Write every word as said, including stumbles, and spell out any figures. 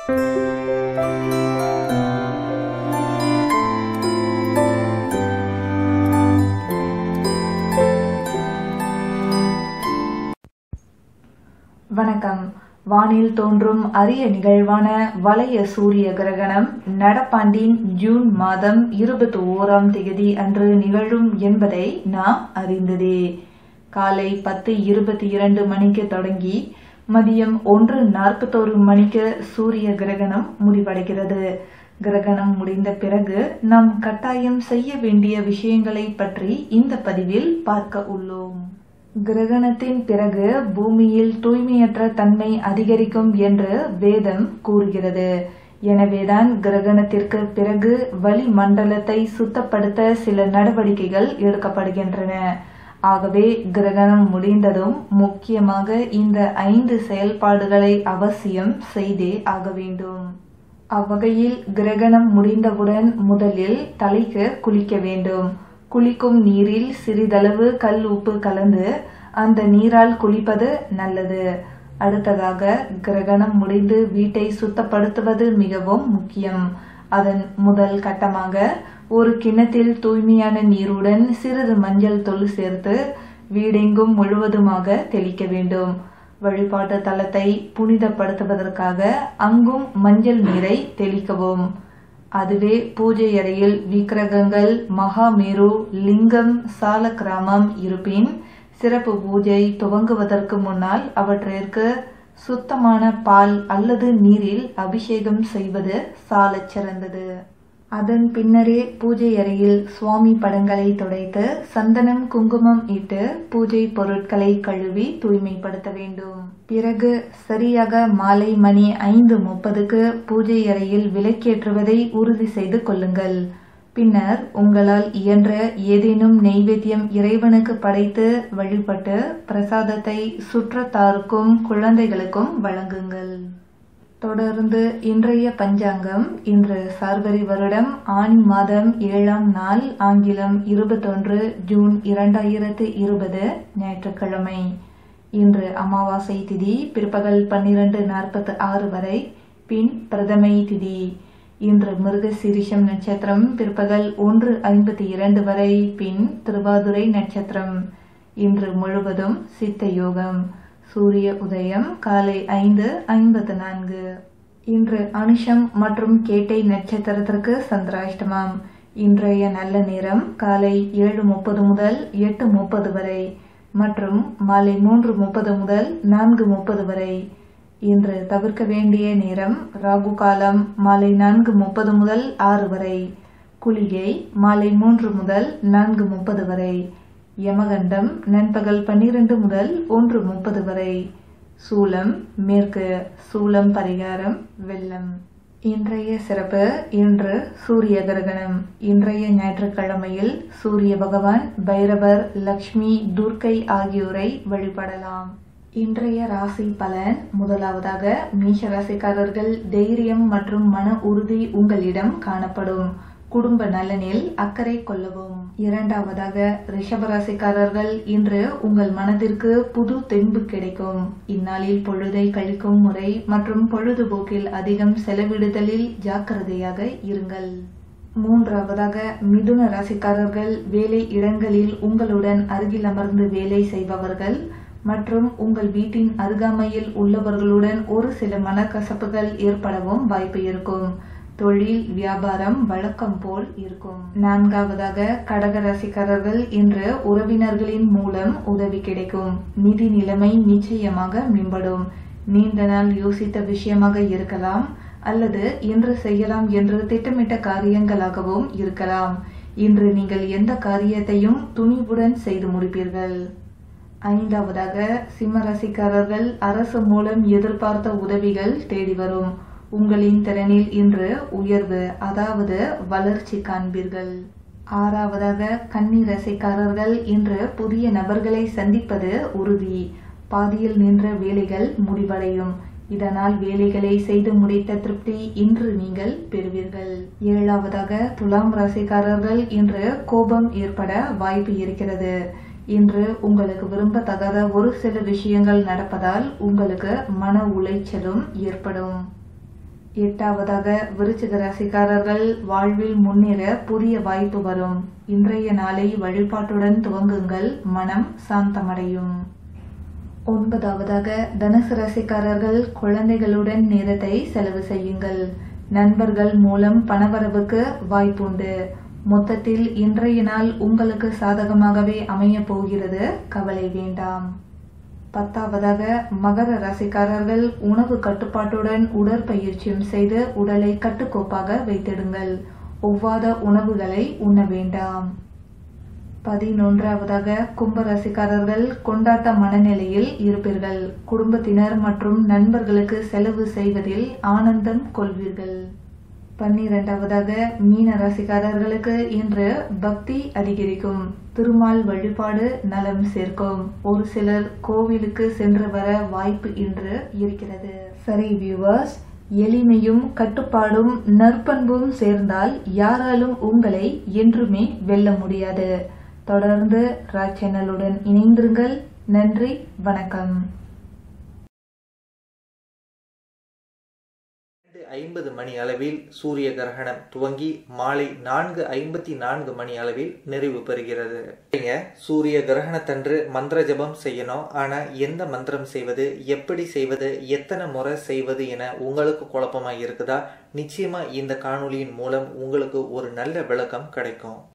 வணக்கம். வானில் தோன்றும் அரிய நிகழ்வான வளைய சூரிய கிரகணம் நடப்பாண்டின் ஜூன் மாதம் இருபத்தி ஓராம் தேதி அன்று நிகழும் என்பதை நாம் அறிந்ததே. காலை பத்து இருபத்தி இரண்டு மணிக்கு தொடங்கி மதியம் ஒன்று நாற்பத்தோரு மணிக்கு சூரிய கிரகணம் முடிவடைகிறது. கிரகணம் முடிந்த பிறகு நாம் கட்டாயம் செய்ய வேண்டிய விஷயங்களை பற்றி இந்த பதிவில் பார்க்க உள்ளோம். கிரகணத்தின் பிறகு பூமியில் தூய்மையற்ற தன்மை அதிகரிக்கும் என்று வேதம் கூறுகிறது. எனவேதான் கிரகணத்திற்கு பிறகு வளிமண்டலத்தை சுத்தப்படுத்த சில நடவடிக்கைகள் எடுக்கப்படுகின்றன. ஆகவே கிரகணம் முடிந்ததும் முக்கியமாக இந்த ஐந்து செயல்பாடுகளை அவசியம் செய்தே ஆக வேண்டும். அவ்வகையில் கிரகணம் முடிந்தவுடன் முதலில் தலைக்கு குளிக்க வேண்டும். குளிக்கும் நீரில் சிறிதளவு கல் உப்பு கலந்து அந்த நீரால் குளிப்பது நல்லது. அடுத்ததாக கிரகணம் முடிந்து வீட்டை சுத்தப்படுத்துவது மிகவும் முக்கியம். அதன் முதல் கட்டமாக ஒரு கிண்ணத்தில் தூய்மையான நீருடன் சிறிது மஞ்சள் தூள் சேர்த்து வீடெங்கும் முழுவதுமாக தெளிக்க வேண்டும். வழிபாட்டு தலத்தை புனிதப்படுத்துவதற்காக அங்கும் மஞ்சள் நீரை தெளிக்கவும். அதுவே பூஜை அறையில் விக்கிரகங்கள், மகாமேரு, லிங்கம், சாலக்கிராமம் இருப்பின் சிறப்பு பூஜை துவங்குவதற்கு முன்னால் அவற்றிற்கு சுத்தமான பால் அல்லது நீரில் அபிஷேகம் செய்வது சாலச் சிறந்தது. அதன் பின்னரே பூஜை அறையில் சுவாமி படங்களை துடைத்து சந்தனம் குங்குமம் இட்டு பூஜை பொருட்களை கழுவி தூய்மைப்படுத்த வேண்டும். பிறகு சரியாக மாலை மணி ஐந்து முப்பதுக்கு பூஜை அறையில் விளக்கேற்றுவதை உறுதி செய்து கொள்ளுங்கள். பின்னர் உங்களால் இயன்ற ஏதேனும் நெய்வேத்தியம் இறைவனுக்கு படைத்து வழிபட்டு பிரசாதத்தை சுற்றத்தாருக்கும் குழந்தைகளுக்கும் வழங்குங்கள். தொடர்ந்து இன்றைய பஞ்சாங்கம். இன்று சார்வரி வருடம் ஆனி மாதம் ஏழாம் நாள், ஆங்கிலம் இருபத்தொன்று ஜூன் இரண்டாயிரத்து இருபது ஞாயிற்றுக்கிழமை. இன்று அமாவாசை திதி பிற்பகல் பன்னிரண்டு நாற்பத்தி ஆறு வரை, பின் பிரதமை திதி. இன்று மிருகசீரிஷம் நட்சத்திரம் பிற்பகல் ஒன்று ஐம்பத்தி இரண்டு வரை, பின் திருவாதுரை நட்சத்திரம். இன்று முழுவதும் சித்த யோகம். சூரிய உதயம் காலை ஐந்து ஐம்பத்து நான்கு. இன்று அனுஷம் மற்றும் கேட்டை நட்சத்திரத்திற்கு சந்திராஷ்டமம். இன்றைய நல்ல நேரம் காலை ஏழு முப்பது முதல் எட்டு முப்பது வரை மற்றும் மாலை மூன்று முப்பது முதல் நான்கு முப்பது வரை. இன்று தவிர்க்க வேண்டிய நேரம் ராகு காலம் மாலை நான்கு முப்பது முதல் ஆறு வரை, குளிகை மாலை மூன்று முதல் நான்கு முப்பது வரை, யமகண்டம் நண்பகல் பன்னிரண்டு முதல் ஒன்று முப்பது வரை. சூலம் மேற்கு. சூலம் பரிகாரம் வெள்ளம். இன்றைய சிறப்பு. இன்று சூரிய கிரகணம். இன்றைய ஞாயிற்றுக்கிழமையில் சூரிய பகவான், பைரவர், லக்ஷ்மி, துர்க்கை ஆகியோரை வழிபடலாம். இன்றைய ராசி பலன். முதலாவதாக மேஷ ராசிக்காரர்கள், தைரியம் மற்றும் மன உறுதி உங்களிடம் காணப்படும். குடும்ப நலனில் அக்கறை கொள்ளவும். இரண்டாவதாக ரிஷபராசிக்காரர்கள், இன்று உங்கள் மனதிற்கு புது தெம்பு கிடைக்கும். இந்நாளில் பொழுதை கழிக்கும் முறை மற்றும் பொழுதுபோக்கில் அதிகம் செலவிடுதலில் ஜாக்கிரதையாக இருங்கள். மூன்றாவதாக மிதுன ராசிக்காரர்கள், வேலை இடங்களில் உங்களுடன் அருகில் அமர்ந்து வேலை செய்பவர்கள் மற்றும் உங்கள் வீட்டின் அருகாமையில் உள்ளவர்களுடன் ஒரு சில மனக்கசப்புகள் ஏற்படவும் வாய்ப்பு இருக்கும். தொழில் வியாபாரம் வழக்கம் போல் இருக்கும். நான்காவதாக கடக ராசிக்காரர்கள், இன்று உறவினர்களின் மூலம் உதவி கிடைக்கும். நிதி நிலைமை நிச்சயமாக மேம்படும். நீண்ட நாள் யோசித்த விஷயமாக இருக்கலாம் அல்லது இன்று செய்யலாம் என்று திட்டமிட்ட காரியங்களாகவும் இருக்கலாம். இன்று நீங்கள் எந்த காரியத்தையும் துணிவுடன் செய்து முடிப்பீர்கள். ஐந்தாவதாக சிம்ம ராசிக்காரர்கள், அரசு மூலம் எதிர்பார்த்த உதவிகள் தேடி வரும். உங்களின் திறனில் இன்று உயர்வு அதாவது வளர்ச்சி காண்பீர்கள். ஆறாவதாக கன்னி ராசிக்காரர்கள், இன்று புதிய நபர்களை சந்திப்பது உறுதி. பாதியில் நின்ற வேலைகள் முடிவடையும். இதனால் வேலைகளை செய்து முடித்த திருப்தி இன்று நீங்கள் பெறுவீர்கள். ஏழாவதாக துலாம் ராசிக்காரர்கள், இன்று கோபம் ஏற்பட வாய்ப்பு இருக்கிறது. இன்று உங்களுக்கு விரும்பத்தகாத ஒரு சில விஷயங்கள் நடப்பதால் உங்களுக்கு மன உளைச்சலும் ஏற்படும். எட்டாவதாக விருச்சிக ராசிக்காரர்கள் வாழ்வில் முன்னேற புதிய வாய்ப்பு வரும். இன்றைய நாளை வழிபாட்டுடன் துவங்குங்கள், மனம் சாந்தமடையும். ஒன்பதாவதாக தனுசு ராசிக்காரர்கள் குழந்தைகளுடன் நேரத்தை செலவு செய்யுங்கள். நண்பர்கள் மூலம் பணவரவுக்கு வாய்ப்புண்டு. மொத்தத்தில் இன்றைய நாள் உங்களுக்கு சாதகமாகவே அமைய போகிறது, கவலை வேண்டாம். பத்தாவதாக மகர ராசிக்காரர்கள் உணவு கட்டுப்பாட்டுடன் உடற்பயிற்சியும் செய்து உடலை கட்டுக்கோப்பாக வைத்திடுங்கள். ஒவ்வாத உணவுகளை உண்ண வேண்டாம். பதினொன்றாவதாக கும்ப ராசிக்காரர்கள் கொண்டாட்ட மனநிலையில் இருப்பீர்கள். குடும்பத்தினர் மற்றும் நண்பர்களுக்கு செலவு செய்வதில் ஆனந்தம் கொள்வீர்கள். பன்னிரண்டாவதாக மீன ராசிக்காரர்களுக்கு இன்று பக்தி அதிகரிக்கும். திருமால் வழிபாடு நலம் சேர்க்கும். ஒரு சிலர் கோவிலுக்கு சென்று வர வாய்ப்பு இன்று இருக்கிறது. சரி வியூவர்ஸ், எளிமையும் கட்டுப்பாடும் நற்பண்பும் சேர்ந்தால் யாராலும் உங்களை என்றுமே வெல்ல முடியாது. தொடர்ந்து ராஜ் சேனலுடன் இணைந்திருங்கள். நன்றி, வணக்கம். ஐம்பது மணி அளவில் சூரிய கிரகணம் துவங்கி மாலை நான்கு ஐம்பத்தி நான்கு மணி அளவில் நிறைவு பெறுகிறது. சூரிய கிரகணத்தன்று மந்திர ஜபம் செய்யணும். ஆனா எந்த மந்திரம் செய்வது, எப்படி செய்வது, எத்தனை முறை செய்வது என உங்களுக்கு குழப்பமா இருக்குதா? நிச்சயமா இந்த காணொளியின் மூலம் உங்களுக்கு ஒரு நல்ல விளக்கம் கிடைக்கும்.